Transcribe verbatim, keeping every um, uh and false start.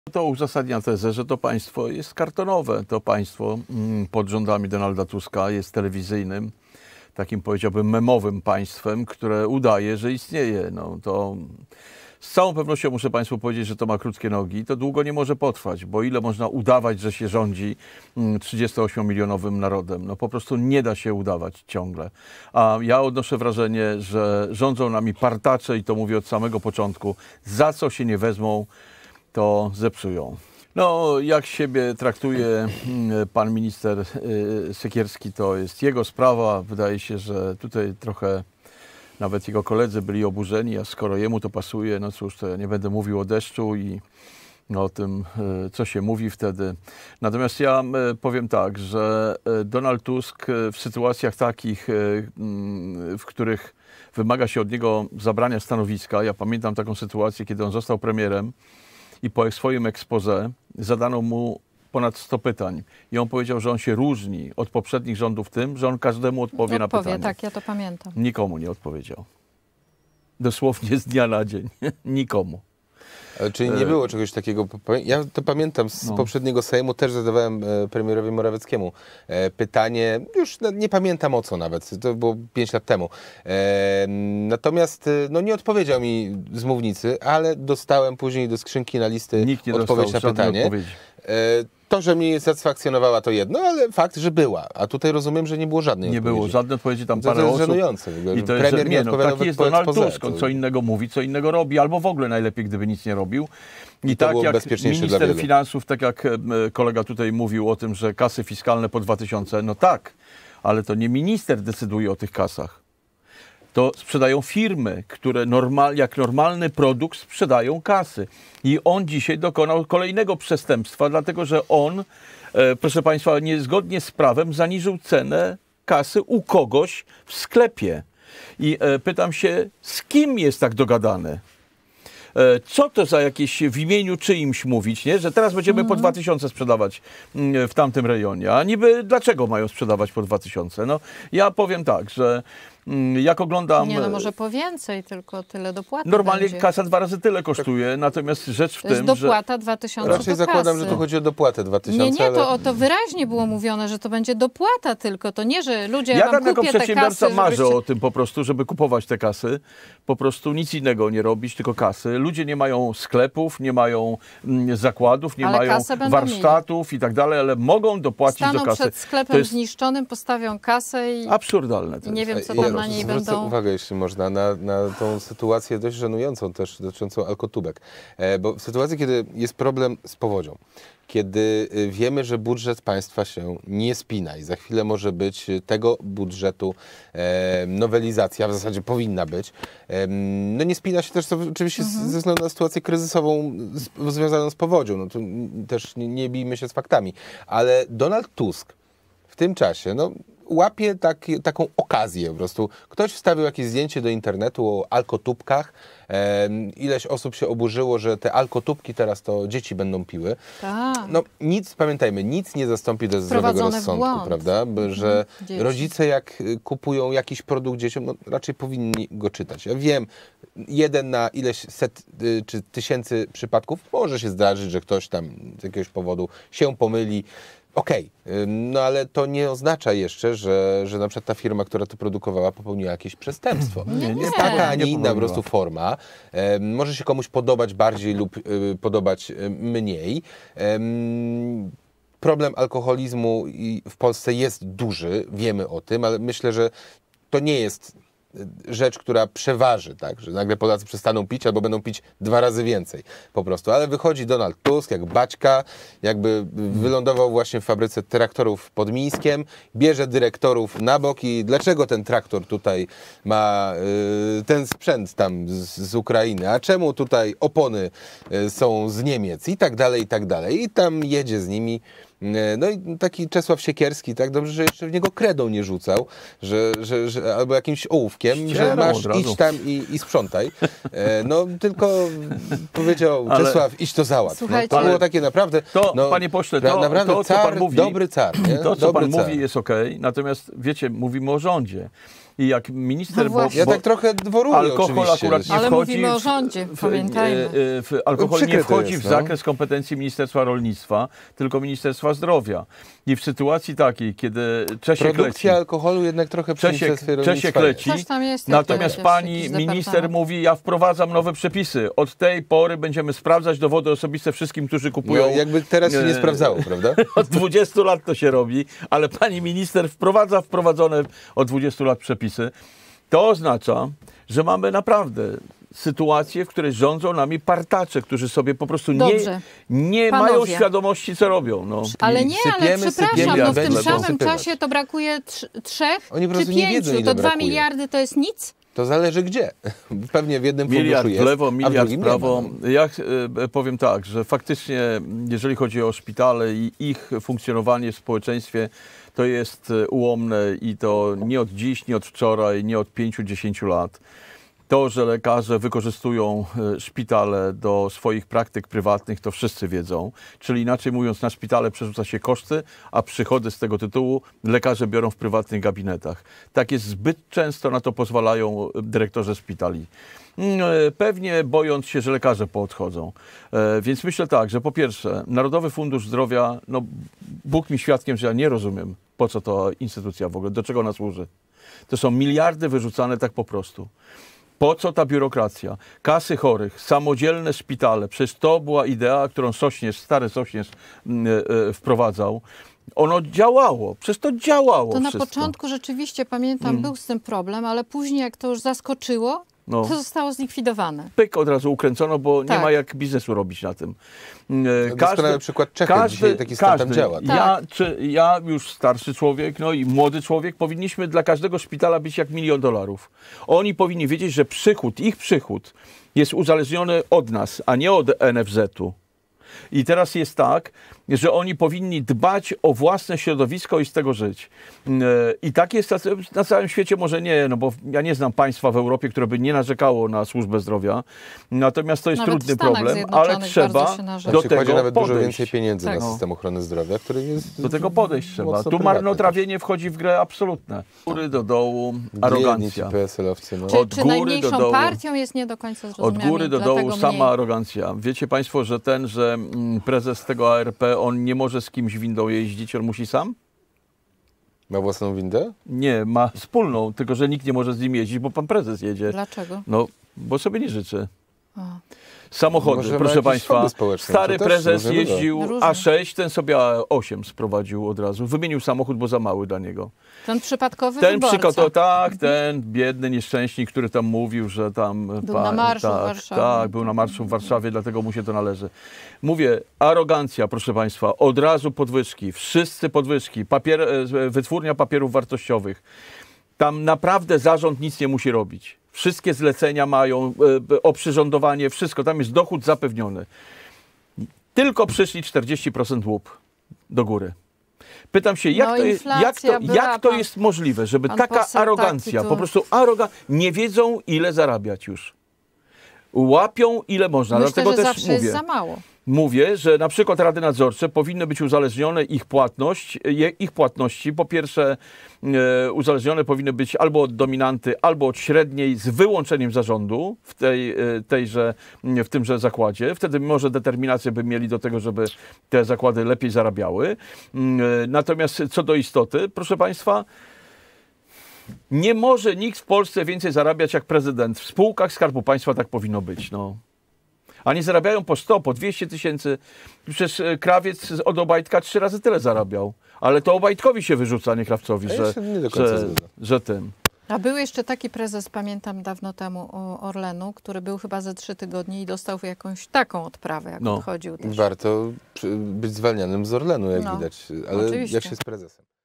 To uzasadnia tezę, że to państwo jest kartonowe. To państwo pod rządami Donalda Tuska jest telewizyjnym, takim powiedziałbym memowym państwem, które udaje, że istnieje. No, to z całą pewnością muszę państwu powiedzieć, że to ma krótkie nogi. To długo nie może potrwać, bo ile można udawać, że się rządzi trzydziestoośmiomilionowym narodem? No po prostu nie da się udawać ciągle. A ja odnoszę wrażenie, że rządzą nami partacze i to mówię od samego początku. Za co się nie wezmą, to zepsują. No, jak siebie traktuje pan minister Siekierski, to jest jego sprawa. Wydaje się, że tutaj trochę nawet jego koledzy byli oburzeni, a skoro jemu to pasuje, no cóż, to ja nie będę mówił o deszczu i o tym, co się mówi wtedy. Natomiast ja powiem tak, że Donald Tusk w sytuacjach takich, w których wymaga się od niego zabrania stanowiska, ja pamiętam taką sytuację, kiedy on został premierem, i po swoim expose zadano mu ponad sto pytań. I on powiedział, że on się różni od poprzednich rządów tym, że on każdemu odpowie, odpowie na pytanie. Tak, ja to pamiętam. Nikomu nie odpowiedział. Dosłownie z dnia na dzień. Nikomu. Ale czyli nie było czegoś takiego? Ja to pamiętam z no. poprzedniego Sejmu, też zadawałem premierowi Morawieckiemu pytanie, już nie pamiętam o co nawet, to było pięć lat temu. Natomiast no, nie odpowiedział mi z mównicy, ale dostałem później do skrzynki na listy Nikt nie odpowiedź dostał na pytanie. Odpowiedzi. To, że mnie nie satysfakcjonowała, to jedno, ale fakt, że była. A tutaj rozumiem, że nie było żadnej nie odpowiedzi. Nie było żadnej odpowiedzi, tam parę to jest osób. żenujące w ogóle, I to premier jest, nie, nie no, odpowiadał taki jest po Donald expose, Tusk, on co innego mówi, co innego robi, albo w ogóle najlepiej, gdyby nic nie robił. I, I tak jak minister finansów, tak jak kolega tutaj mówił o tym, że kasy fiskalne po dwa tysiące, no tak, ale to nie minister decyduje o tych kasach. To sprzedają firmy, które normal, jak normalny produkt sprzedają kasy. I on dzisiaj dokonał kolejnego przestępstwa, dlatego że on, e, proszę państwa, niezgodnie z prawem zaniżył cenę kasy u kogoś w sklepie. I e, pytam się, z kim jest tak dogadane? E, co to za jakieś w imieniu czyimś mówić, nie? Że teraz będziemy mm. po dwa tysiące sprzedawać mm, w tamtym rejonie. A niby dlaczego mają sprzedawać po dwa tysiące? No, ja powiem tak, że jak oglądam... Nie, no może po więcej, tylko tyle dopłaty normalnie będzie. Kasa dwa razy tyle kosztuje, natomiast rzecz w to tym, jest dopłata że... dwa tysiące Raczej do zakładam, kasy. że tu chodzi o dopłatę dwa tysiące. Nie, nie, ale... to, to wyraźnie było mówione, że to będzie dopłata tylko. To nie, że ludzie, ja wam tak jako kupię te przedsiębiorca kasy, marzę żebyście... o tym po prostu, żeby kupować te kasy. Po prostu nic innego nie robić, tylko kasy. Ludzie nie mają sklepów, nie mają mm, zakładów, nie ale mają warsztatów mieli. i tak dalej, ale mogą dopłacić Staną do kasy. przed sklepem jest... zniszczonym, postawią kasę i... Absurdalne to i nie jest. wiem, co tam ja na niej zwrócę będą... uwagę, jeśli można, na, na tą sytuację dość żenującą też dotyczącą alkotubek. E, bo w sytuacji, kiedy jest problem z powodzią, kiedy wiemy, że budżet państwa się nie spina i za chwilę może być tego budżetu e, nowelizacja, w zasadzie powinna być, e, no nie spina się też to oczywiście mhm. ze względu na sytuację kryzysową z, związaną z powodzią. No to też nie, nie bijmy się z faktami. Ale Donald Tusk w tym czasie, no łapie tak, taką okazję po prostu. Ktoś wstawił jakieś zdjęcie do internetu o alkotubkach. E, ileś osób się oburzyło, że te alkotubki teraz to dzieci będą piły. Tak. No nic, pamiętajmy, nic nie zastąpi do zdrowego rozsądku, prawda? Bo, że mhm. rodzice jak kupują jakiś produkt dzieciom, no raczej powinni go czytać. Ja wiem, jeden na ileś set y, czy tysięcy przypadków może się zdarzyć, że ktoś tam z jakiegoś powodu się pomyli. Okej, okay. No ale to nie oznacza jeszcze, że, że na przykład ta firma, która to produkowała, popełniła jakieś przestępstwo. Nie, nie. Jest taka, a nie inna po prostu forma. E, może się komuś podobać bardziej lub e, podobać mniej. E, problem alkoholizmu w Polsce jest duży, wiemy o tym, ale myślę, że to nie jest rzecz, która przeważy, tak, że nagle Polacy przestaną pić albo będą pić dwa razy więcej po prostu. Ale wychodzi Donald Tusk jak baćka, jakby wylądował właśnie w fabryce traktorów pod Mińskiem, bierze dyrektorów na bok i dlaczego ten traktor tutaj ma y, ten sprzęt tam z, z Ukrainy, a czemu tutaj opony y, są z Niemiec i tak dalej, i tak dalej. I tam jedzie z nimi. No i taki Czesław Siekierski, tak dobrze, że jeszcze w niego kredą nie rzucał, że, że, że, albo jakimś ołówkiem, Ścierą że masz idź tam i, i sprzątaj. No tylko powiedział ale, Czesław, idź to załatw. No, to było takie naprawdę... To, no, panie pośle, to, naprawdę to co car, pan mówi, dobry car. Nie? To, co dobry pan car. mówi, jest okej, okay, natomiast wiecie, mówimy o rządzie. I jak minister... No bo, właśnie. Ja bo tak trochę dworuję alkohol oczywiście. akurat nie Ale wchodzi... mówimy o w- rządzie, w- pamiętajmy. w- w- Alkohol Przykre nie to wchodzi jest, w no. zakres kompetencji Ministerstwa Rolnictwa, tylko Ministerstwa Zdrowia. I w sytuacji takiej, kiedy Czesiek leci... Produkcja alkoholu jednak trochę przy Czesiek, Ministerstwie Rolnictwa Czesiek jest. leci, Coś tam jest, natomiast jakieś- pani jakiś minister departament. mówi, ja wprowadzam nowe przepisy. Od tej pory będziemy sprawdzać dowody osobiste wszystkim, którzy kupują... No, jakby teraz się nie e, sprawdzało, prawda? Od dwudziestu lat to się robi, ale pani minister wprowadza wprowadzone od dwudziestu lat przepisy. To oznacza, że mamy naprawdę sytuację, w której rządzą nami partacze, którzy sobie po prostu nie, Dobrze. nie Panowie. mają świadomości, co robią. No. Ale nie, ale sypiemy, przepraszam, sypiemy, no a w tym będą samym sypywać. czasie to brakuje trz- trzech Oni po czy prostu nie wiedzą, pięciu. ile To dwa brakuje. miliardy to jest nic? To zależy gdzie. Pewnie w jednym Miliard funduszu jest, w lewo, a w miliard drugim w nie ma, prawo. no. Ja e, powiem tak, że faktycznie jeżeli chodzi o szpitale i ich funkcjonowanie w społeczeństwie, to jest e, ułomne i to nie od dziś, nie od wczoraj, nie od pięciu, dziesięciu lat. To, że lekarze wykorzystują e, szpitale do swoich praktyk prywatnych, to wszyscy wiedzą. Czyli inaczej mówiąc, na szpitale przerzuca się koszty, a przychody z tego tytułu lekarze biorą w prywatnych gabinetach. Tak jest zbyt często, na to pozwalają dyrektorzy szpitali. Mm, e, Pewnie bojąc się, że lekarze poodchodzą. E, Więc myślę tak, że po pierwsze, Narodowy Fundusz Zdrowia, no Bóg mi świadkiem, że ja nie rozumiem, po co ta instytucja w ogóle, do czego ona służy. To są miliardy wyrzucane tak po prostu. Po co ta biurokracja? Kasy chorych, samodzielne szpitale. Przecież to była idea, którą Sośnierz, stary Sośnierz mm, e, wprowadzał. Ono działało. Przecież to działało To na wszystko. początku rzeczywiście, pamiętam, był z tym problem, ale później jak to już zaskoczyło, No. to zostało zlikwidowane. Pyk od razu ukręcono, bo nie Tak. ma jak biznesu robić na tym. E, Doskonały przykład Czechy. Dzisiaj taki stan tam działa. Tak. Ja, czy, ja już starszy człowiek, no i młody człowiek, powinniśmy dla każdego szpitala być jak milion dolarów. Oni powinni wiedzieć, że przychód, ich przychód jest uzależniony od nas, a nie od N F Z-u. I teraz jest tak, że oni powinni dbać o własne środowisko i z tego żyć. E, I tak jest na całym świecie, może nie, no bo ja nie znam państwa w Europie, które by nie narzekało na służbę zdrowia. Natomiast to jest Nawet w trudny Stanach problem, Zjednoczonych ale trzeba bardzo się narzeka. do Tam się kładzie tego nawet dużo podejść. więcej pieniędzy Tak. na No. system ochrony zdrowia, który jest Do tego podejść trzeba. mocno Tu prywatny marnotrawienie wchodzi w grę absolutne. Góry do dołu, też. Biedni arogancja. ci P S L-owcy, no. Czy, Od czy góry najmniejszą do dołu. partią jest nie do końca Od zrozumiałe. góry do dlatego dołu mniej. sama arogancja. Wiecie państwo, że ten, że mm, prezes tego A R P, on nie może z kimś windą jeździć, on musi sam? Ma własną windę? Nie, ma wspólną, tylko że nikt nie może z nim jeździć, bo pan prezes jedzie. Dlaczego? No, bo sobie nie życzy. O. Samochody, Może ma proszę jakieś państwa. fondy społeczne, Stary to też prezes różnie bywa. jeździł Różnie. A sześć, ten sobie A osiem sprowadził od razu. Wymienił samochód, bo za mały dla niego. Ten przypadkowy Ten wyborca. przykład, tak, ten biedny nieszczęśnik, który tam mówił, że tam... Był na marszu w tak, Warszawie. Tak, był na marszu w Warszawie, dlatego mu się to należy. Mówię, arogancja, proszę państwa, od razu podwyżki, wszyscy podwyżki, papier, e, wytwórnia papierów wartościowych. Tam naprawdę zarząd nic nie musi robić. Wszystkie zlecenia mają, e, oprzyrządowanie, wszystko, tam jest dochód zapewniony. Tylko przyszli czterdzieści procent łup do góry. Pytam się, jak, No, to, jest, jak, inflacja to, była, jak to pan- jest możliwe, żeby pan taka poseł arogancja, taki tu- po prostu arogancja, nie wiedzą ile zarabiać już. Łapią ile można, Myślę, dlatego że też zawsze mówię. jest za mało. Mówię, że na przykład rady nadzorcze powinny być uzależnione ich płatność, je- ich płatności. Po pierwsze e, uzależnione powinny być albo od dominanty, albo od średniej z wyłączeniem zarządu w, tej, e, tejże, w tymże zakładzie. Wtedy może determinację by mieli do tego, żeby te zakłady lepiej zarabiały. Mm, e, Natomiast co do istoty, proszę państwa, nie może nikt w Polsce więcej zarabiać jak prezydent. W spółkach Skarbu Państwa tak powinno być. No. A nie zarabiają po sto, po dwieście tysięcy. Przecież e, krawiec od Obajtka trzy razy tyle zarabiał. Ale to Obajtkowi się wyrzuca, nie krawcowi, A ja że, się nie do końca że, zgadzam. że tym. A był jeszcze taki prezes, pamiętam dawno temu, o Orlenu, który był chyba ze trzy tygodnie i dostał jakąś taką odprawę, jak No. odchodził też. Warto przy- być zwalnianym z Orlenu, jak No, widać. Ale oczywiście. jak się z prezesem?